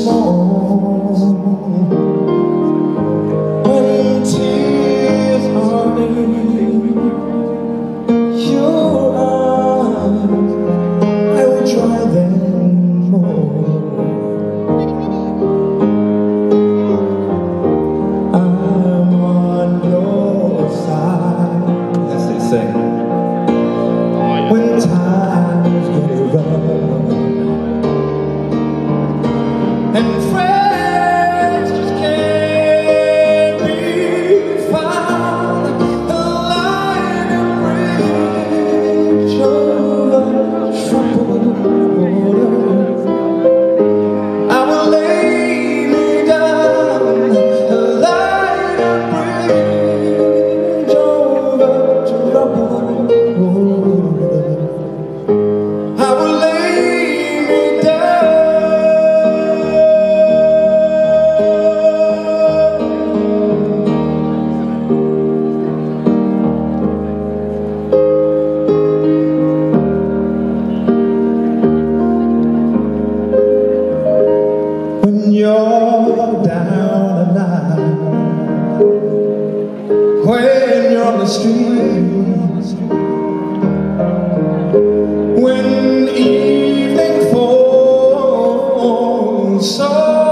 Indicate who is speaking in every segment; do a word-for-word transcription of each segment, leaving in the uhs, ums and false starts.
Speaker 1: small. When tears are in your eyes, I will try them more. I'm on your side. That's it, sing. When times get rough and friends just can't be found, the line and bridge over troubled waters, I will lay me down. The line and bridge over troubled waters, I will lay me down. When you're down and out, when you're on the streets, when evening falls so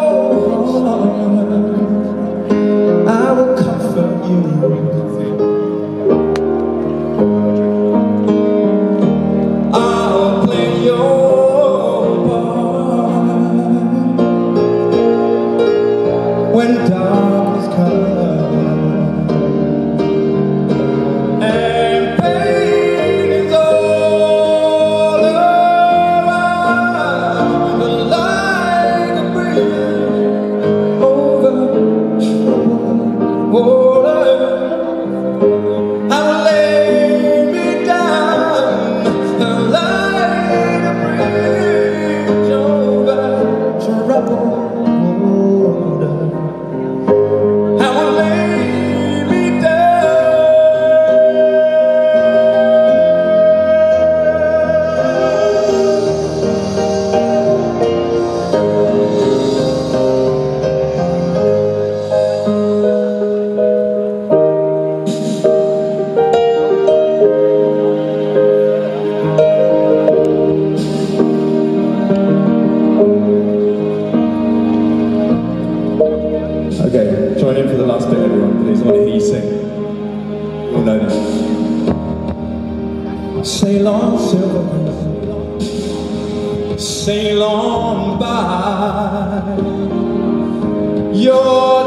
Speaker 1: hard, I will comfort you. I'll play your part when darkness comes and pain is all around. The light of bridge over troubled water, I will lay me down. The light of bridge over troubled water, okay, join in for the last bit, everyone, please. I want to hear you sing. You'll know this. Sail on, silver, sail on by. Your